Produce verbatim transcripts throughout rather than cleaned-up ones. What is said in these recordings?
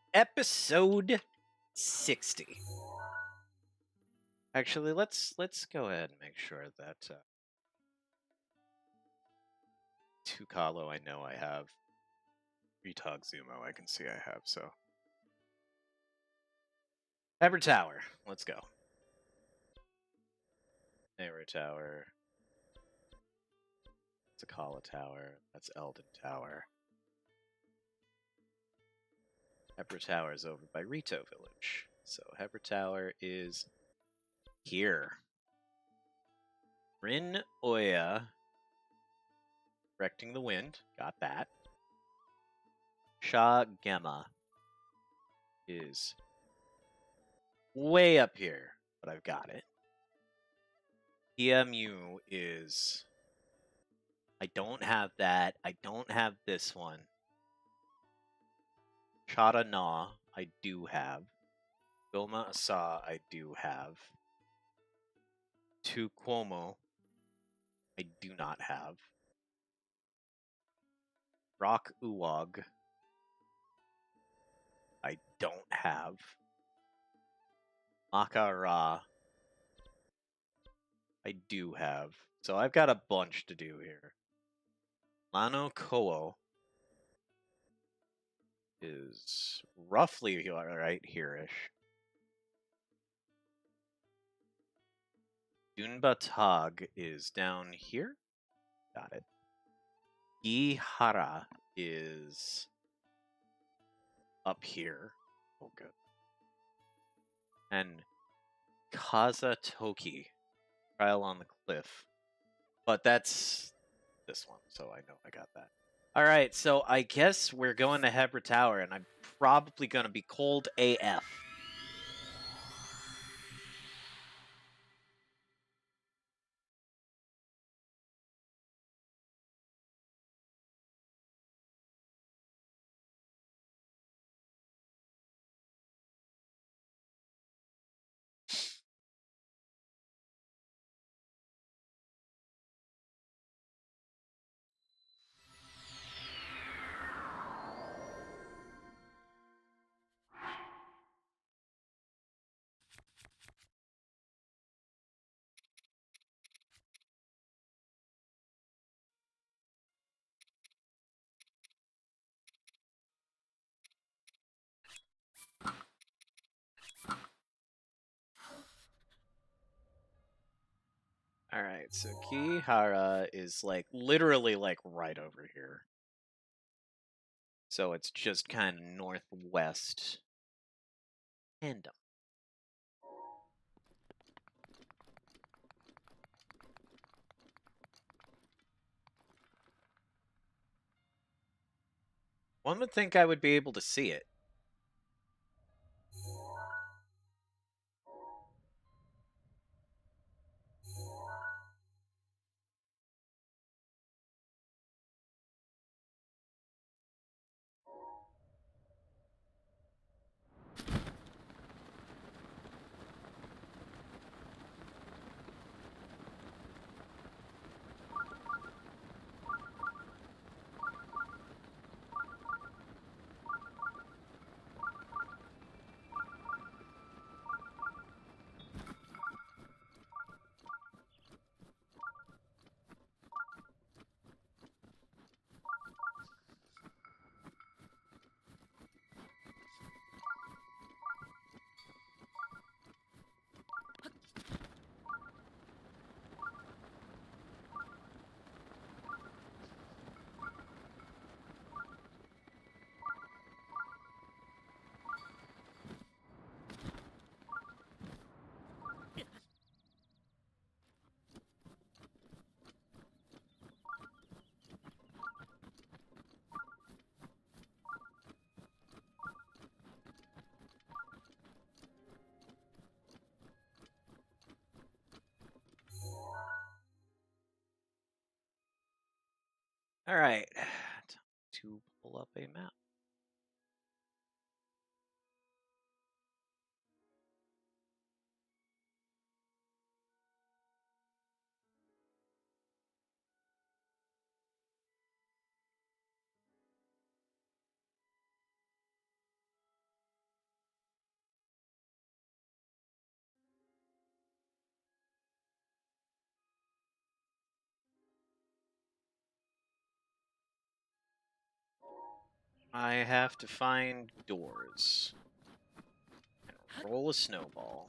episode sixty. Actually, let's let's go ahead and make sure that uh, Tukalo I know I have. Retog Zumo I can see I have, so. Ever Tower, let's go. Ever Tower. Takala Tower, that's Eldon Tower. Hebra Tower is over by Rito Village. So Hebra Tower is here. Rin Oya. Directing the Wind. Got that. Shah Gemma is way up here, but I've got it. E M U is... I don't have that. I don't have this one. Chada Na, I do have. Vilma Asa, I do have. Tu Cuomo, I do not have. Rock Uwag, I don't have. Makara, I do have. So I've got a bunch to do here. Lano Koo is roughly right here-ish. Dunba Tag is down here. Got it. Gihara is up here. Oh, good. And Kazatoki, Trial on the Cliff. But that's this one, so I know I got that. All right, so I guess we're going to Hebra Tower, and I'm probably going to be cold A F. All right, so Gihara is like literally like right over here. So it's just kind of northwest. Random. One would think I would be able to see it. All right, time to pull up a map. I have to find doors. And roll a snowball.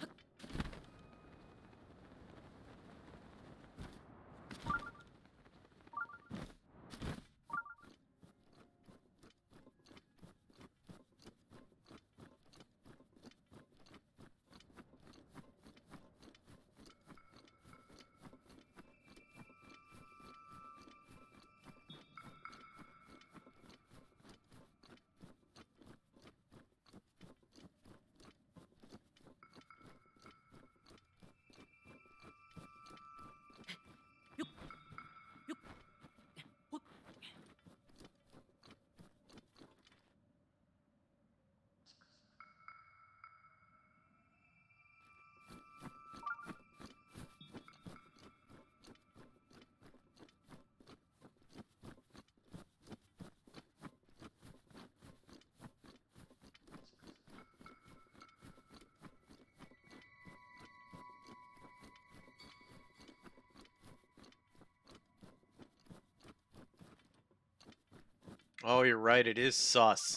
Oh, you're right, it is sus.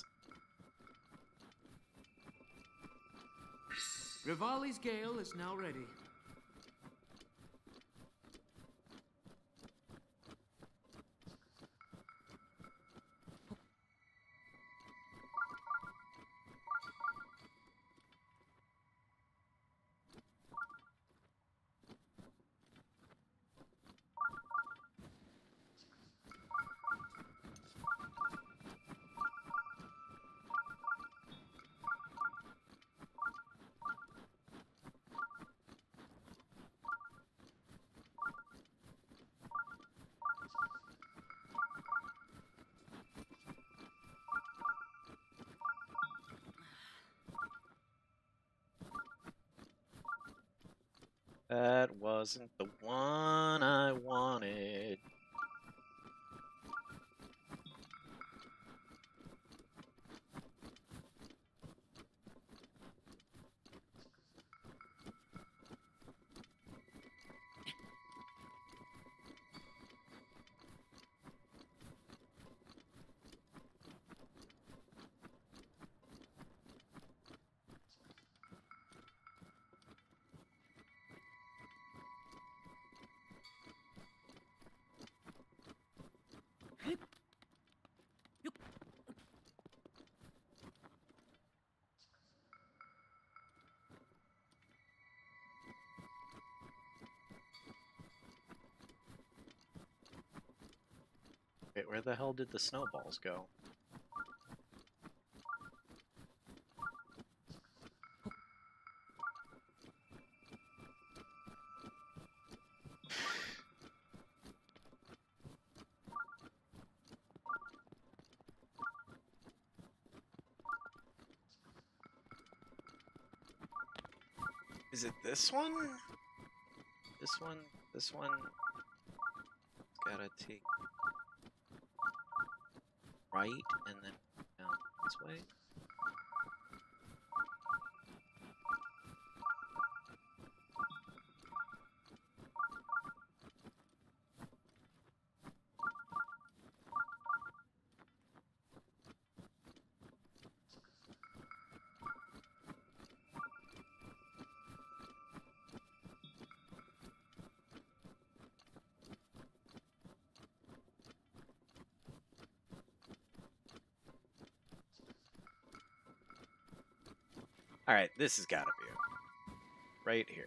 Rivali's gale is now ready. That wasn't the one I wanted. Wait, where the hell did the snowballs go? Is it this one? This one? This one? Gotta take right and then down this way. Alright, this has gotta be it. Right here.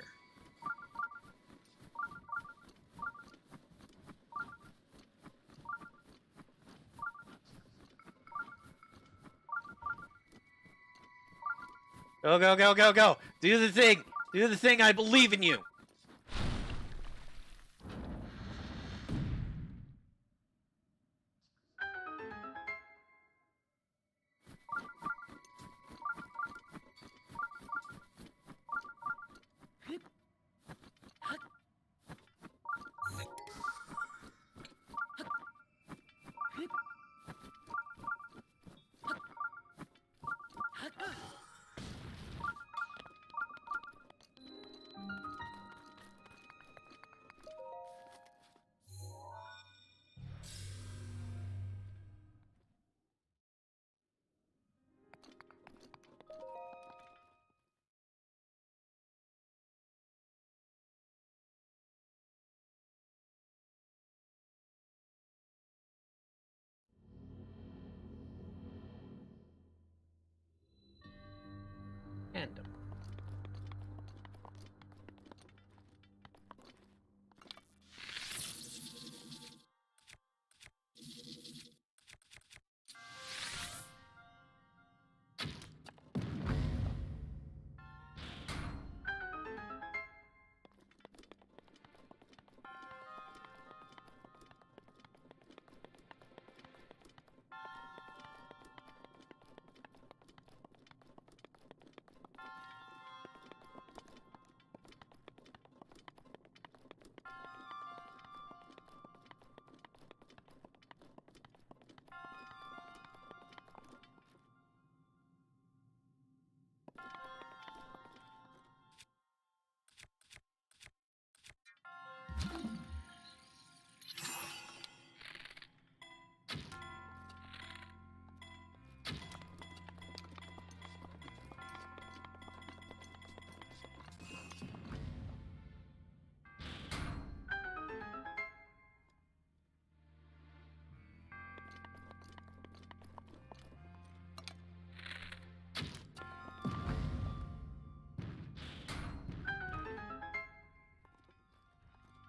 Go, go, go, go, go! Do the thing! Do the thing, I believe in you!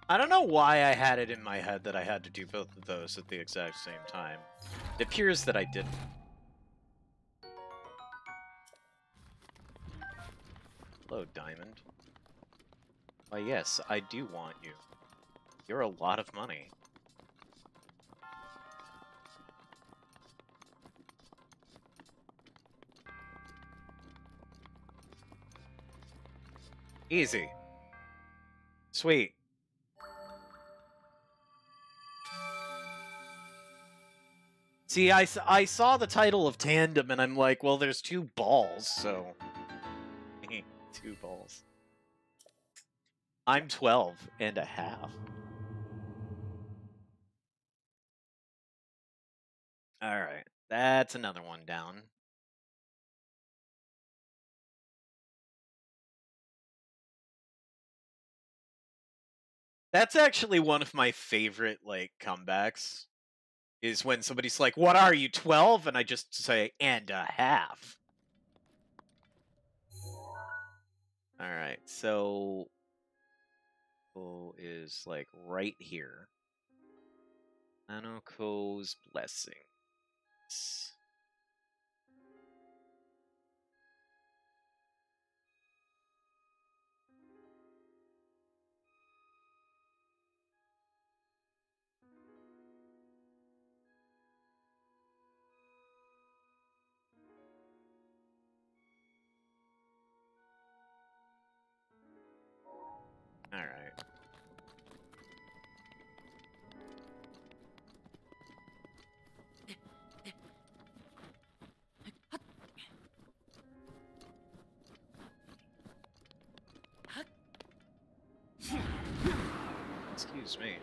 I don't know why I had it in my head that I had to do both of those at the exact same time. It appears that I didn't. Hello, Diamond. Why, yes, I do want you. You're a lot of money. Easy. Sweet. See, I, I saw the title of Tandem, and I'm like, well, there's two balls, so... two balls. I'm twelve and a half. Alright, that's another one down. That's actually one of my favorite, like, comebacks. Is when somebody's like, what are you, twelve? And I just say, and a half. Alright, so... O is, like, right here. Nanoko's Blessings. Alright. Excuse me.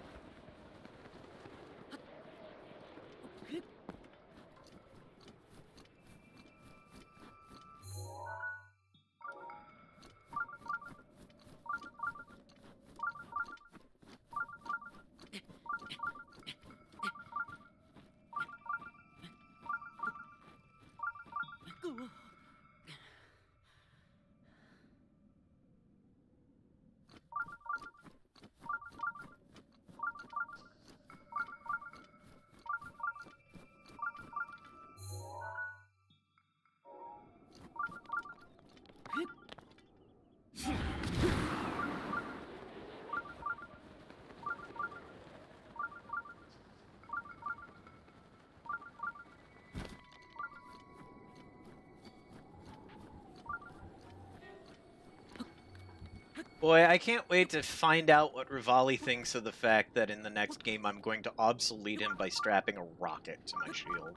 Boy, I can't wait to find out what Rivali thinks of the fact that in the next game I'm going to obsolete him by strapping a rocket to my shield.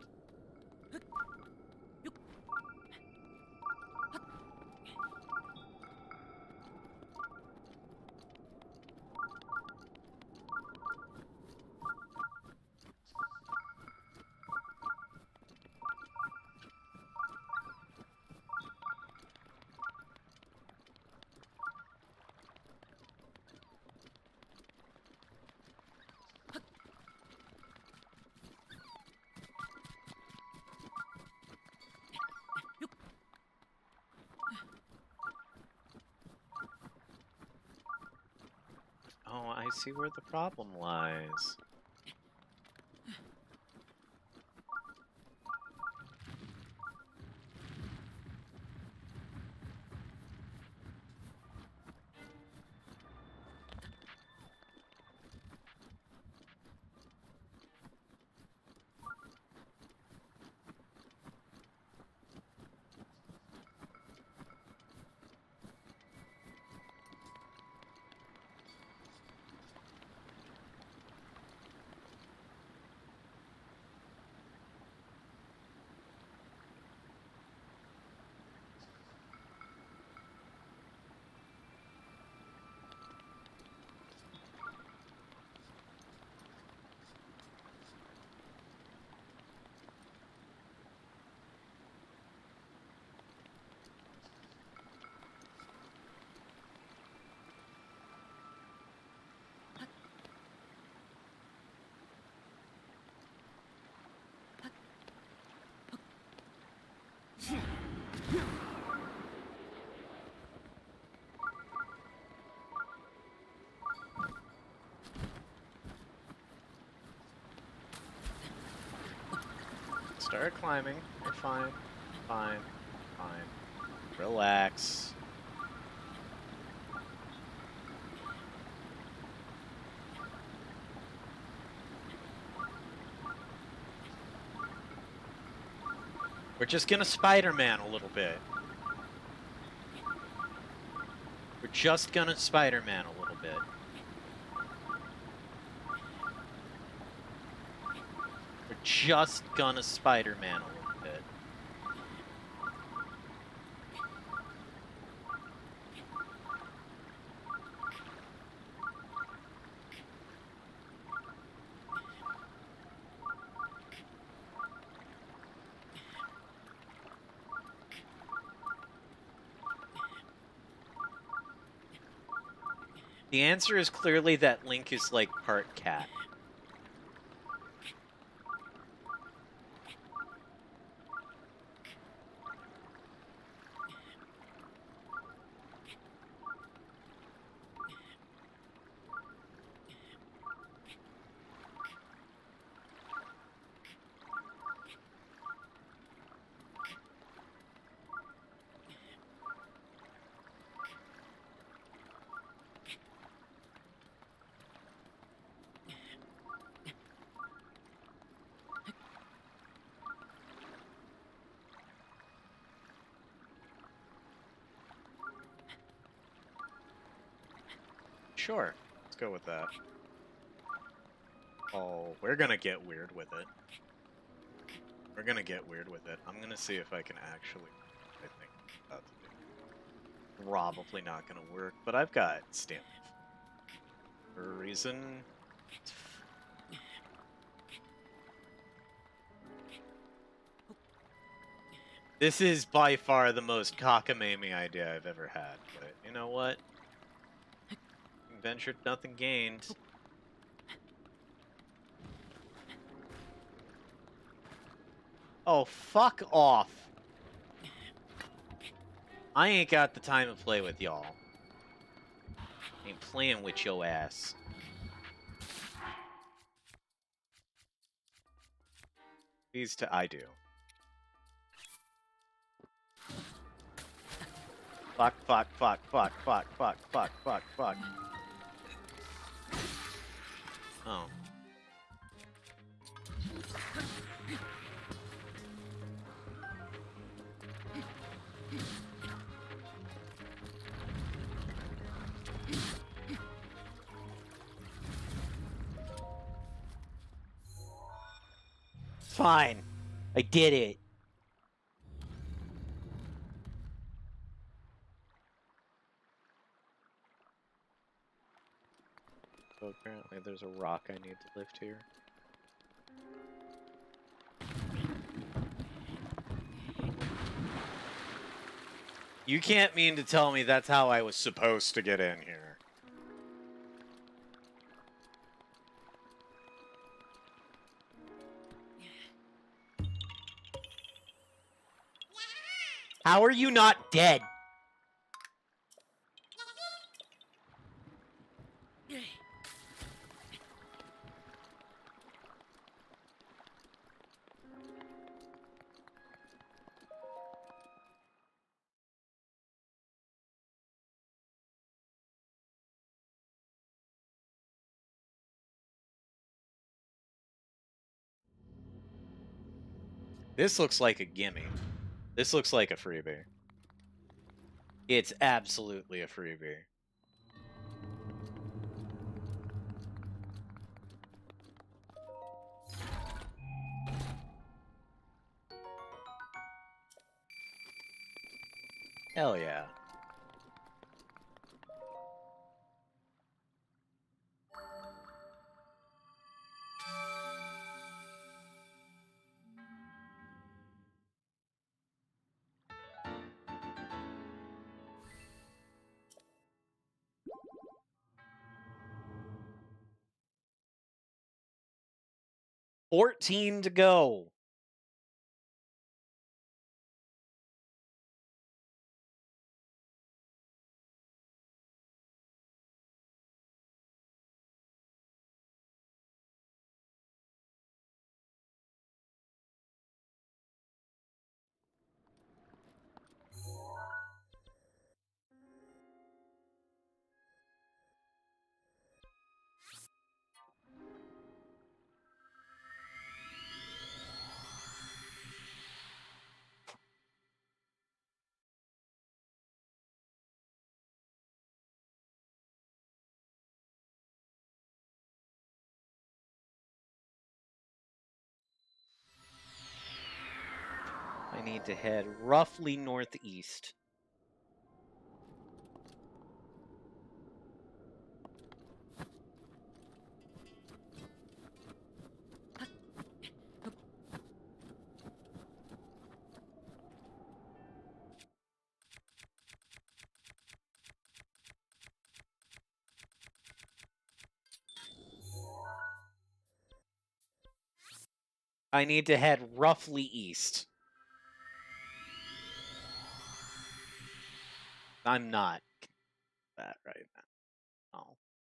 Oh, I see where the problem lies. Start climbing. You're fine. Fine. Fine. Relax. We're just gonna Spider-Man a little bit. We're just gonna Spider-Man a little bit. We're just gonna Spider-Man a little bit. The answer is clearly that Link is like part cat. Sure, let's go with that. Oh, we're gonna get weird with it. We're gonna get weird with it. I'm gonna see if I can actually... I think I'm about to do. Probably not gonna work, but I've got stamina. For a reason... This is by far the most cockamamie idea I've ever had, but you know what? Ventured, nothing gained. Oh, fuck off. I ain't got the time to play with y'all. Ain't playing with your ass. These two, I do. Fuck, fuck, fuck, fuck, fuck, fuck, fuck, fuck, fuck. Oh. Fine. I did it. So apparently there's a rock I need to lift here. You can't mean to tell me that's how I was supposed to get in here. How are you not dead? This looks like a gimme. This looks like a freebie. It's absolutely a freebie. Hell yeah. fourteen to go. I need to head roughly northeast. I need to head roughly east. I'm not that right now. Oh.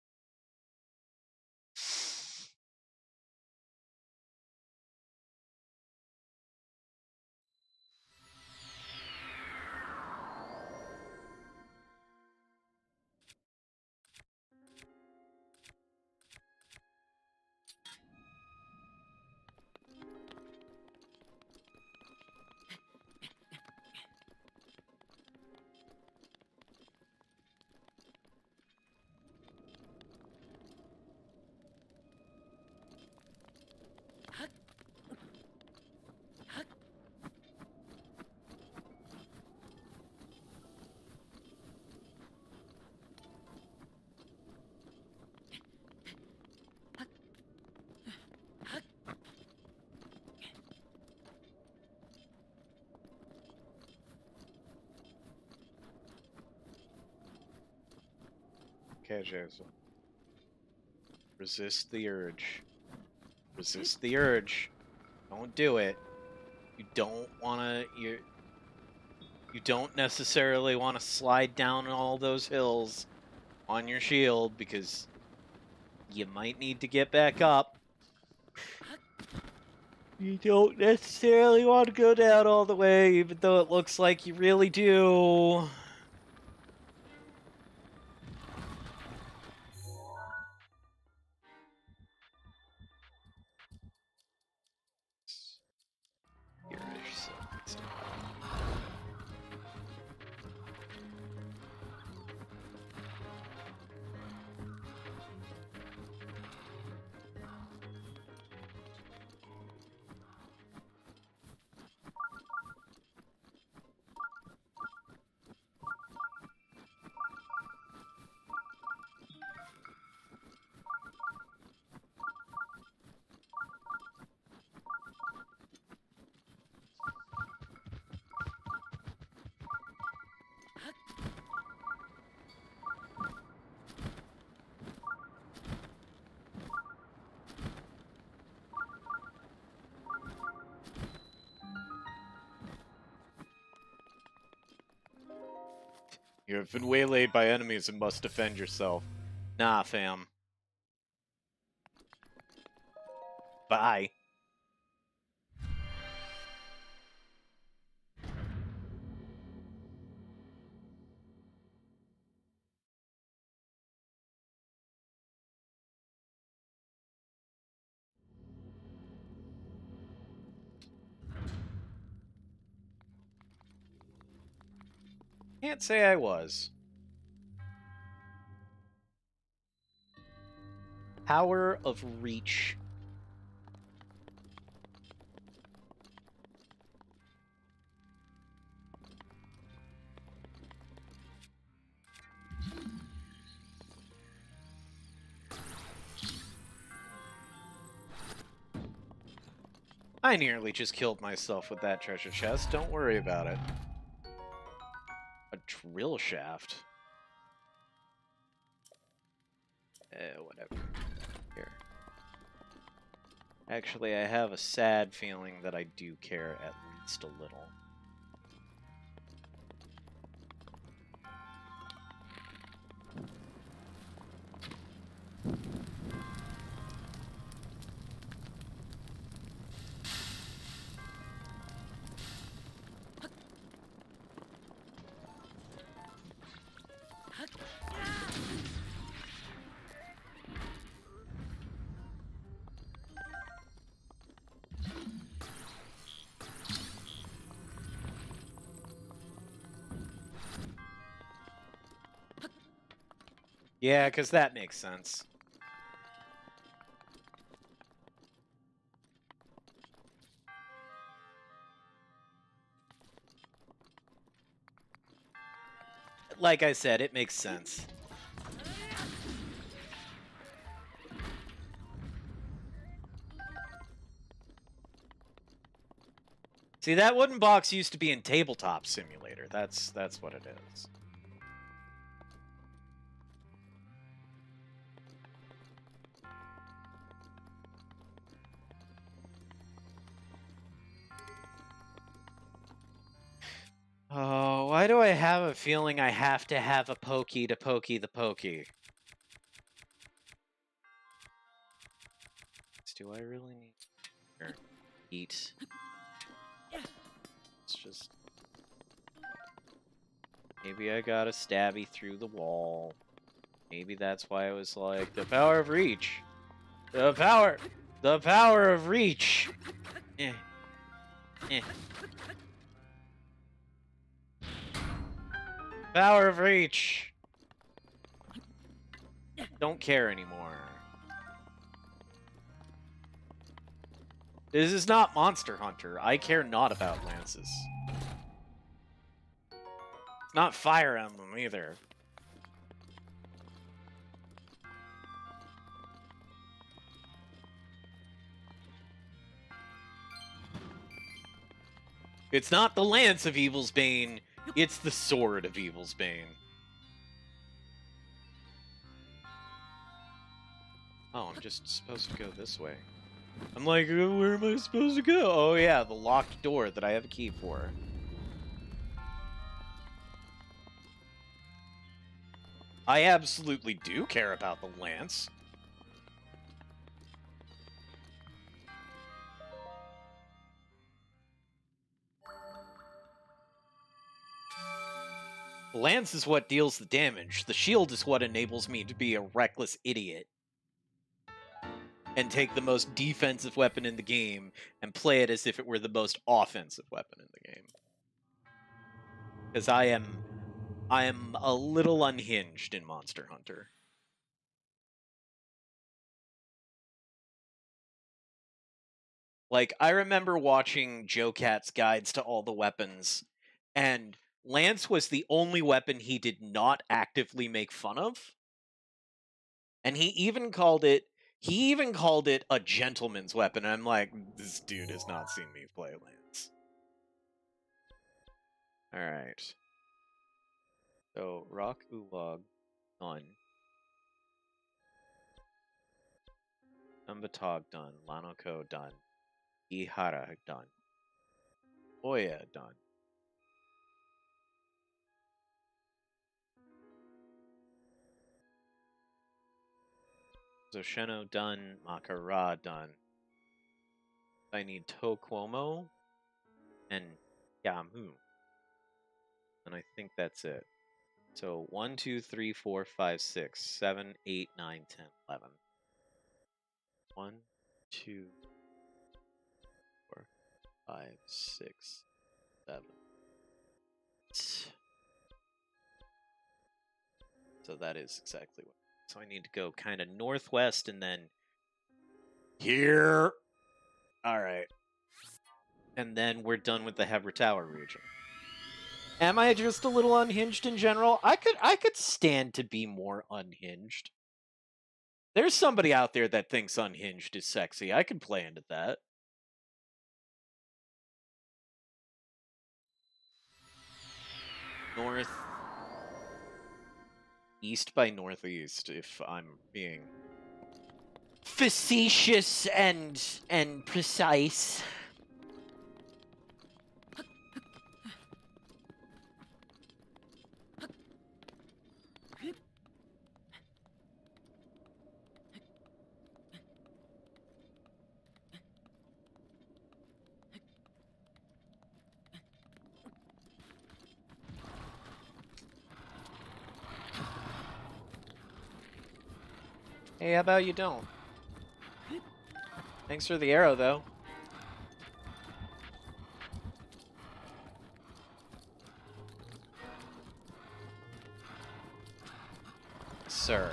Okay, Jason. Resist the urge. Resist the urge. Don't do it. You don't want to... You you don't necessarily want to slide down all those hills on your shield because you might need to get back up. You don't necessarily want to go down all the way, even though it looks like you really do. You have been waylaid by enemies and must defend yourself. Nah, fam. Bye. Can't say I was. Power of reach. I nearly just killed myself with that treasure chest. Don't worry about it. A drill shaft. Eh, whatever. Here. Actually, I have a sad feeling that I do care at least a little. Yeah, because that makes sense. like I said, it makes sense. See, that wooden box used to be in Tabletop Simulator. That's that's what it is. Oh, why do I have a feeling I have to have a pokey to pokey the pokey? Do I really need to eat? It's just... Maybe I got a stabby through the wall. Maybe that's why I was like, the power of reach. The power! The power of reach! Eh. Eh. Power of reach! Don't care anymore. This is not Monster Hunter. I care not about lances. It's not Fire Emblem either. It's not the Lance of Evil's Bane, it's the Sword of Evil's Bane. Oh, I'm just supposed to go this way. I'm like, where am I supposed to go? Oh yeah, the locked door that I have a key for. I absolutely do care about the Lance. The Lance is what deals the damage. The shield is what enables me to be a reckless idiot. And take the most defensive weapon in the game and play it as if it were the most offensive weapon in the game. Because I am... I am a little unhinged in Monster Hunter. Like, I remember watching Joe Cat's guides to all the weapons, and Lance was the only weapon he did not actively make fun of. And he even called it, he even called it a gentleman's weapon. And I'm like, this dude has not seen me play Lance. Alright. So, Rock Ulog, done. Umbatog, done. Lanoko, done. Ihara, done. Oya, done. Zosheno done, Makara done. I need Tokuomo and Yamu. And I think that's it. So one, two, three, four, five, six, seven, eight, nine, ten, eleven. One, two, four, five, six, seven. So that is exactly what. So I need to go kind of northwest and then here. All right. And then we're done with the Hebra Tower region. Am I just a little unhinged in general? I could I could stand to be more unhinged. There's somebody out there that thinks unhinged is sexy. I could play into that. North. East by northeast, if I'm being facetious and and precise. Hey, how about you don't? Thanks for the arrow, though. Sir.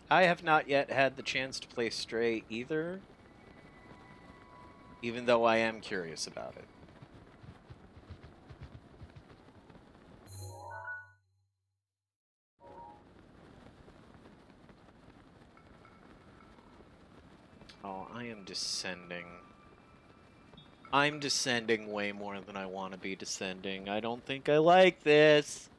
I have not yet had the chance to play Stray either, even though I am curious about it. Oh, I am descending. I'm descending way more than I want to be descending. I don't think I like this.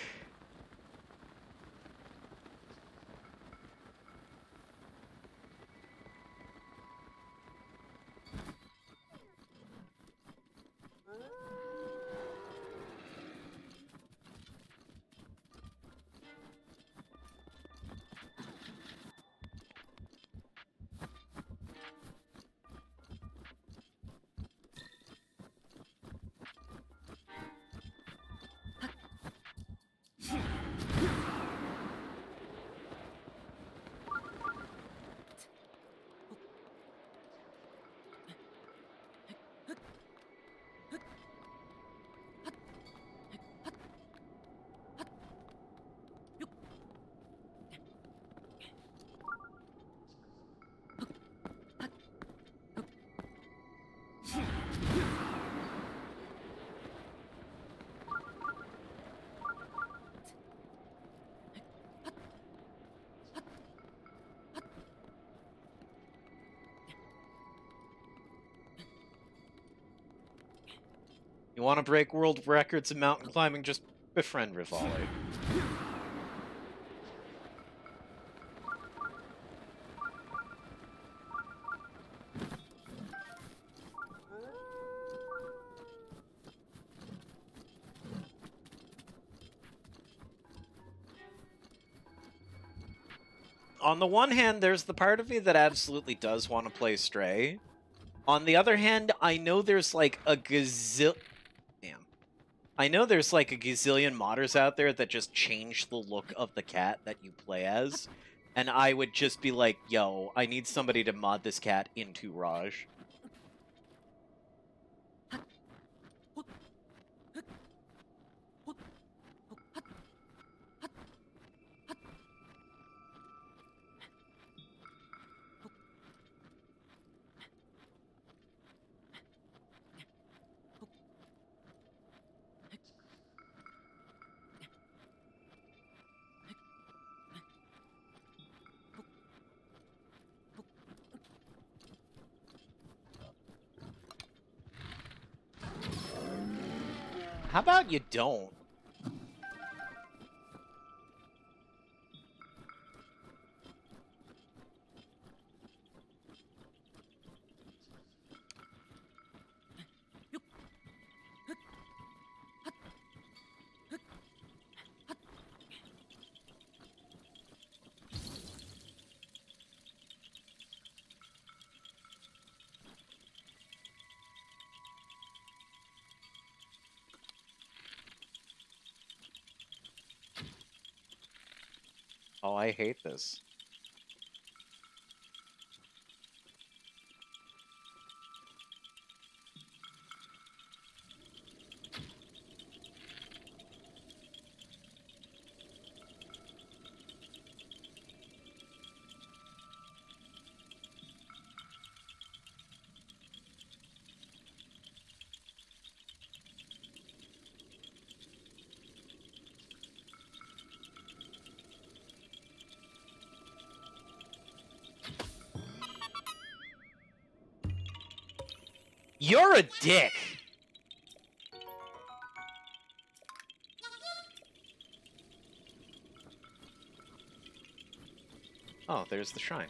You want to break world records in mountain climbing? Just befriend Rivale. On the one hand, there's the part of me that absolutely does want to play Stray. On the other hand, I know there's like a gazil... Damn. I know there's like a gazillion modders out there that just change the look of the cat that you play as. And I would just be like, yo, I need somebody to mod this cat into Raj. How about you don't? Oh, I hate this. You're a dick! Oh, there's the shrine.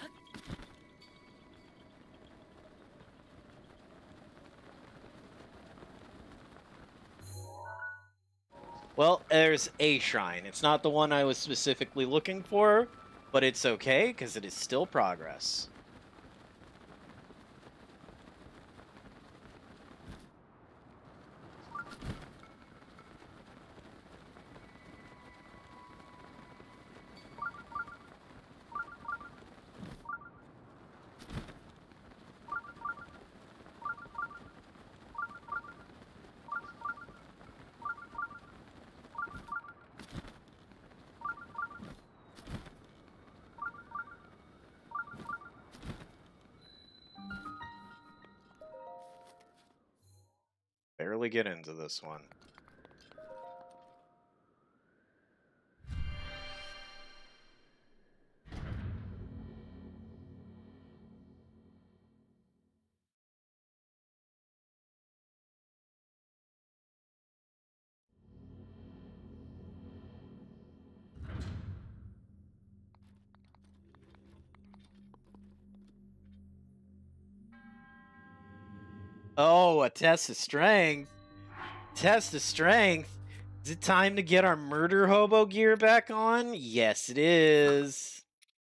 Well, there's a shrine. It's not the one I was specifically looking for, but it's okay, because it is still progress. barely get into this one. Oh, a test of strength. Test of strength. Is it time to get our murder hobo gear back on? Yes, it is.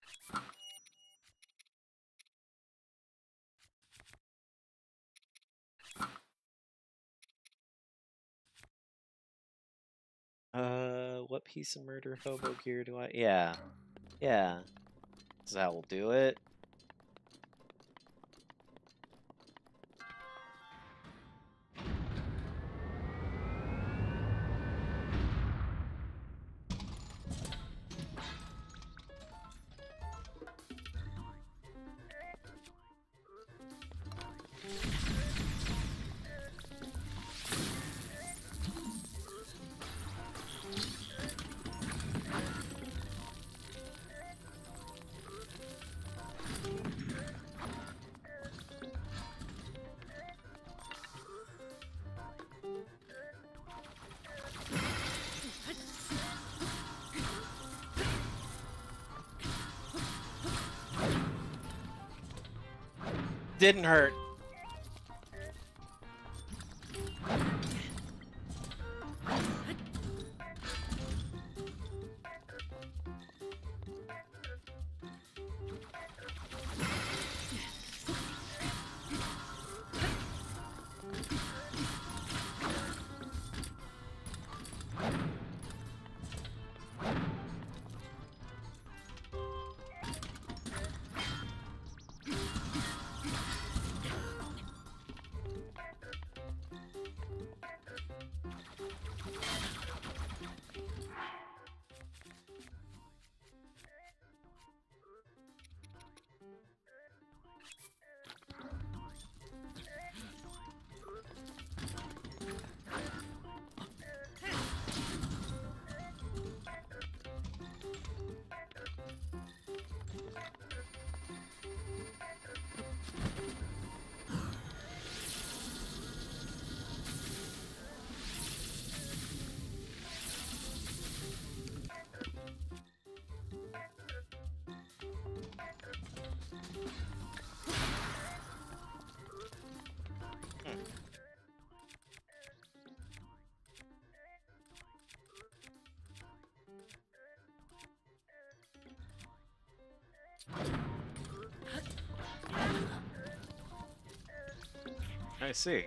Uh, what piece of murder hobo gear do I... Yeah. Yeah. This is how we'll do it. Didn't hurt. I see.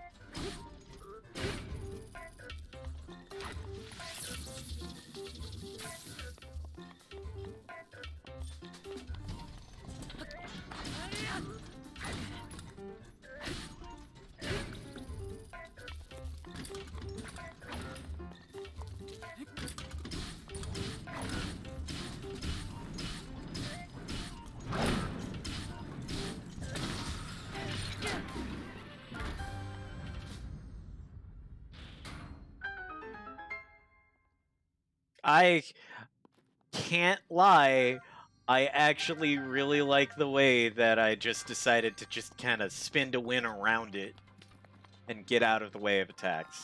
I can't lie. I actually really like the way that I just decided to just kind of spin to win around it and get out of the way of attacks.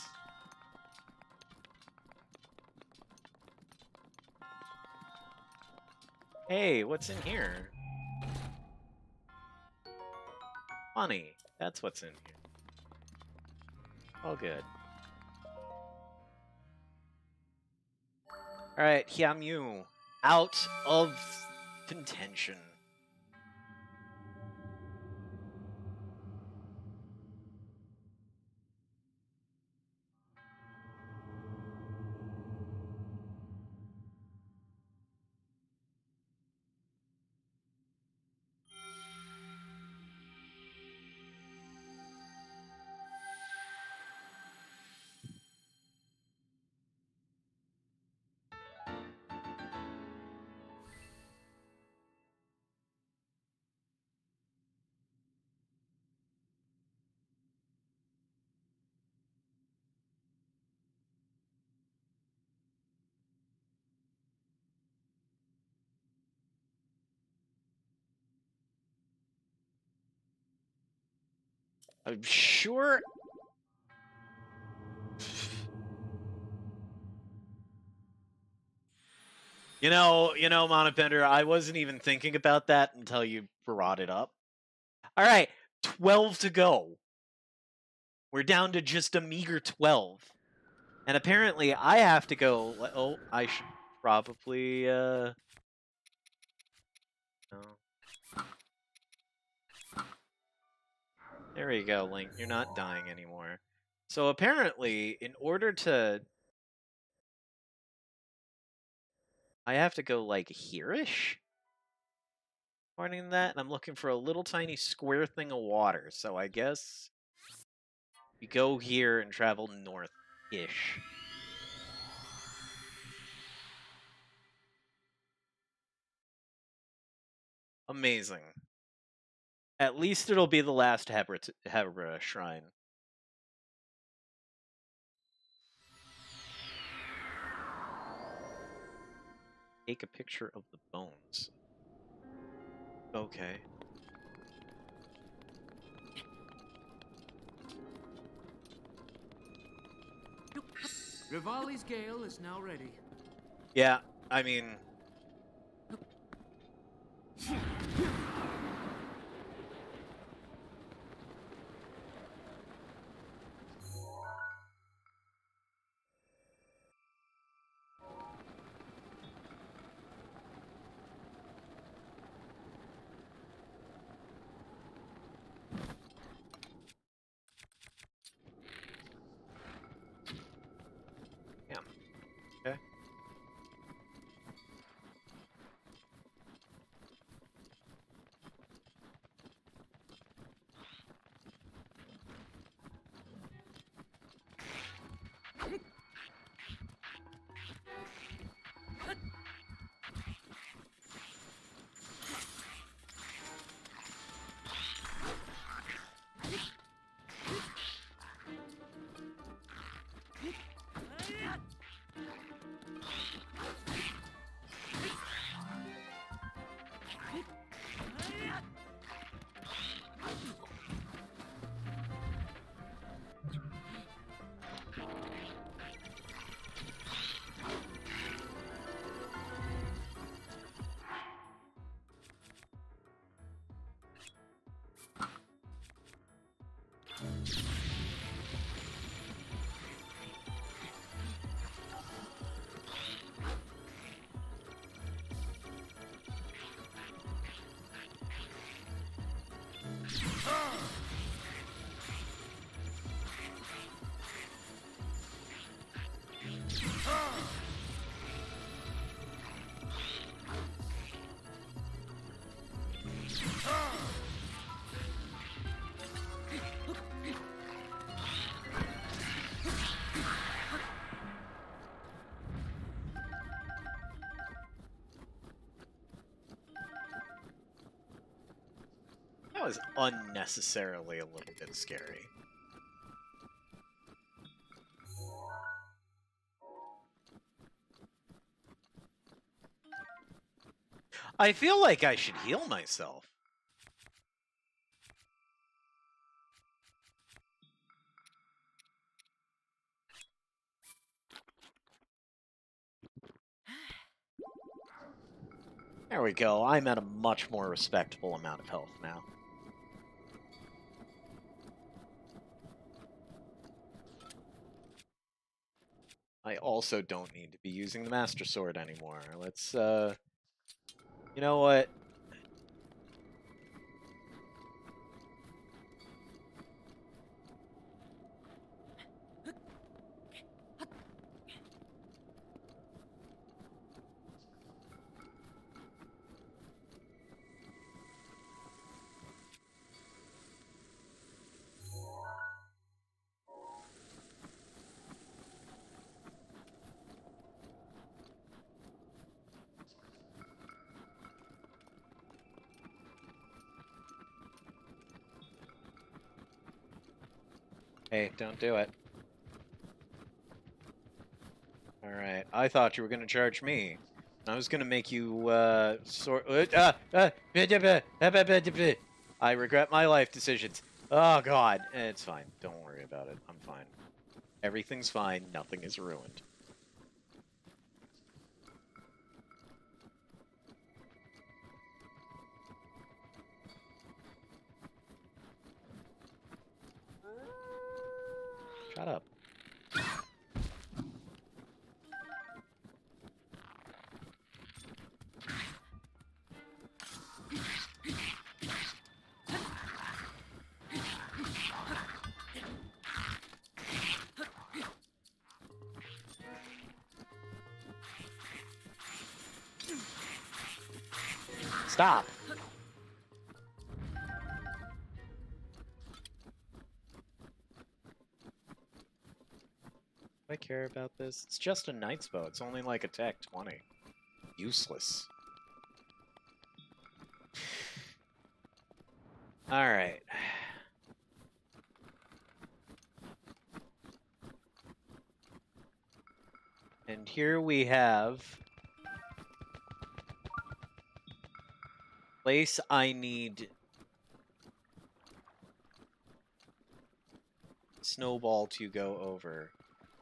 Hey, what's in here? Money. That's what's in here. All good. Alright, Hyamyu. Out of contention. I'm sure... You know, you know, Monopender, I wasn't even thinking about that until you brought it up. All right, twelve to go. We're down to just a meager twelve. And apparently I have to go... Oh, I should probably... Uh... No. There you go, Link. You're not dying anymore. So apparently, in order to... I have to go, like, here-ish? According to that, and I'm looking for a little tiny square thing of water, so I guess... we go here and travel north-ish. Amazing. At least it'll be the last Hebra, Hebra shrine. Take a picture of the bones. Okay. Rivali's Gale is now ready. Yeah, I mean... Okay. That was unnecessarily a little bit scary. I feel like I should heal myself. There we go. I'm at a much more respectable amount of health now. I also don't need to be using the Master Sword anymore. Let's, uh... You know what? Hey, don't do it. Alright, I thought you were going to charge me. I was going to make you, uh, sort... Uh, uh, I regret my life decisions. Oh, God. It's fine. Don't worry about it. I'm fine. Everything's fine. Nothing is ruined. Shut up. Stop. Do I care about this? It's just a knight's bow. It's only like attack twenty. Useless. Alright. And here we have... place I need... Snowball to go over.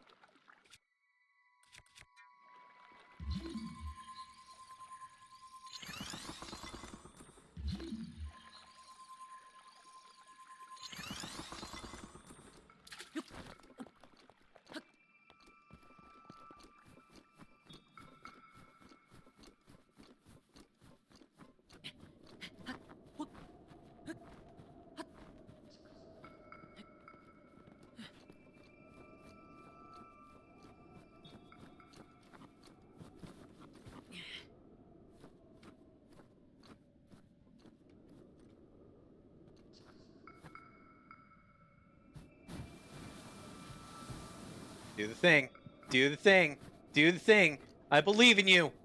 Do the thing. Do the thing. Do the thing. I believe in you.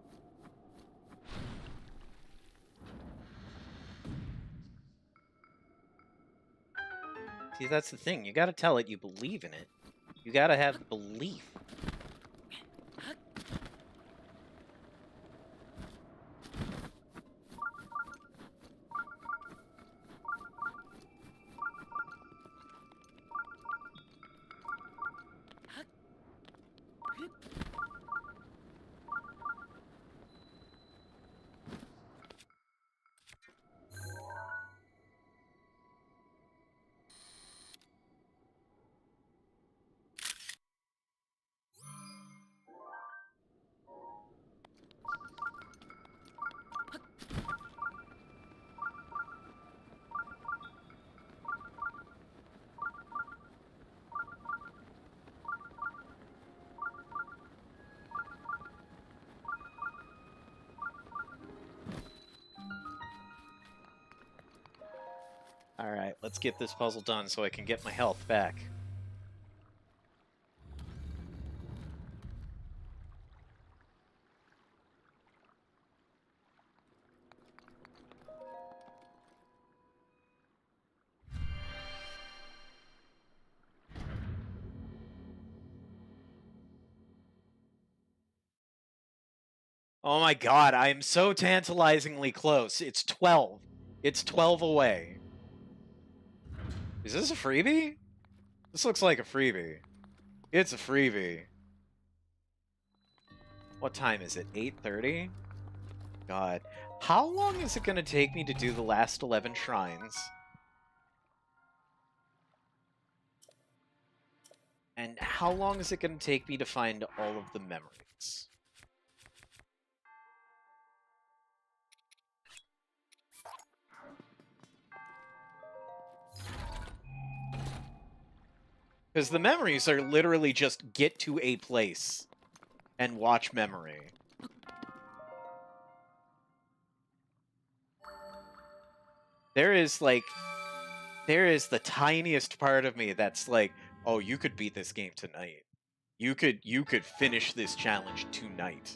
See, that's the thing. You gotta tell it you believe in it. You gotta have belief. Alright, let's get this puzzle done so I can get my health back. Oh my god, I am so tantalizingly close. It's twelve. It's twelve away. Is this a freebie? This looks like a freebie. It's a freebie. What time is it? eight thirty? God. How long is it going to take me to do the last eleven shrines? And how long is it going to take me to find all of the memories? Because the memories are literally just get to a place and watch memory. There is, like... There is the tiniest part of me that's like, oh, you could beat this game tonight. You could, you could finish this challenge tonight.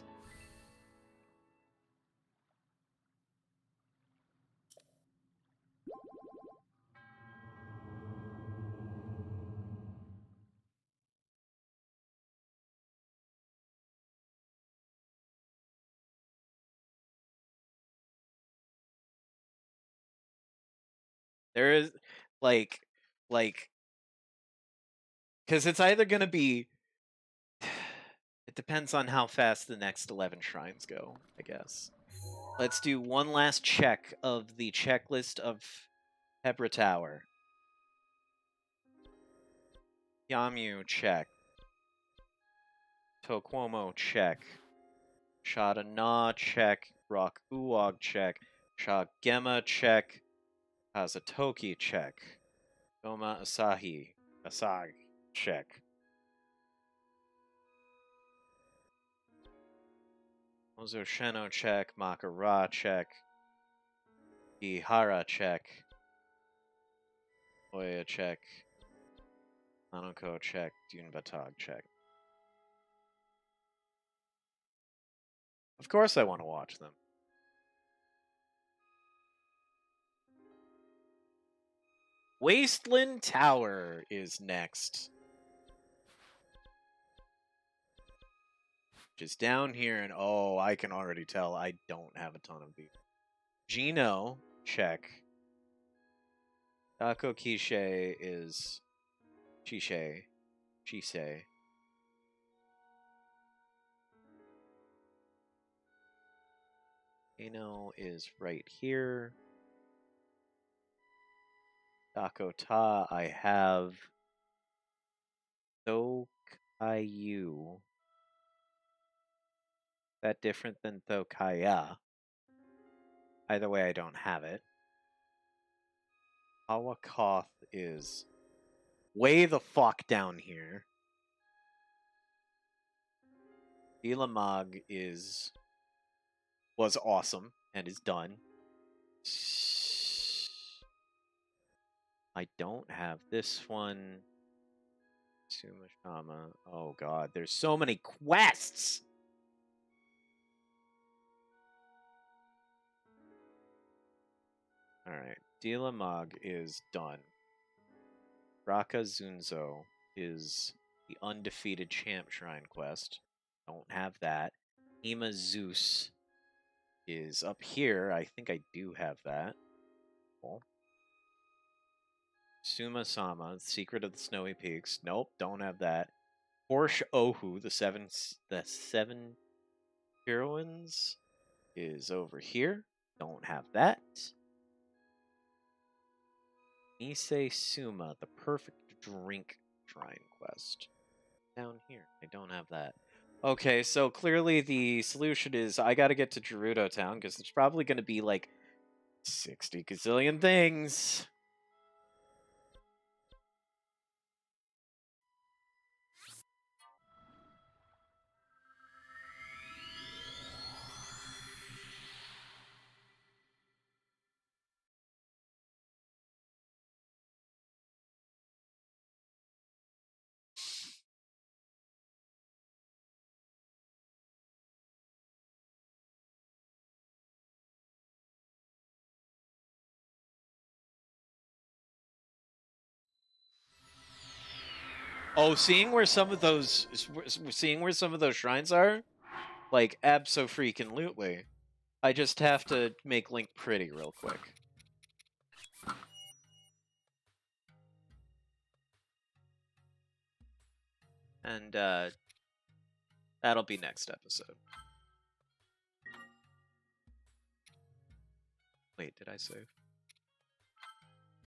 There is, like, Like, because it's either going to be... It depends on how fast the next eleven shrines go, I guess. Let's do one last check of the checklist of Hebra Tower. Yamu, check. Toquomo, check. Shadana, check. Rock Uog, check. Shagema, check. Kazatoki, check. Goma Asahi, Asagi, check. Ozo Sheno, check. Makara, check. Ihara, check. Oya, check. Nanoko, check. Dunbatog, check. Of course I want to watch them. Wasteland Tower is next. Just down here, and oh, I can already tell I don't have a ton of these. Gino, check. Taco Quiche is Chishe. Chisei. Gino is right here. Taco Ta, I have. Thokayu. That different than Thokaya? Either way, I don't have it. Hawakoth is way the fuck down here. Ilamag is was awesome and is done. I don't have this one. Sumashama. Oh god, there's so many quests! Alright, Dilamag is done. Raka Zunzo is the undefeated champ shrine quest. Don't have that. Ima Zeus is up here. I think I do have that. Cool. Suma-sama, Secret of the Snowy Peaks. Nope, don't have that. Porsche Ohu, the seven the seven heroines, is over here. Don't have that. Nisei Suma, the perfect drink shrine quest. Down here. I don't have that. Okay, so clearly the solution is I gotta get to Gerudo Town, because there's probably gonna be like sixty gazillion things. Oh, seeing where some of those, seeing where some of those shrines are, like abso-freaking-lutely. I just have to make Link pretty real quick. And uh, that'll be next episode. Wait, did I save?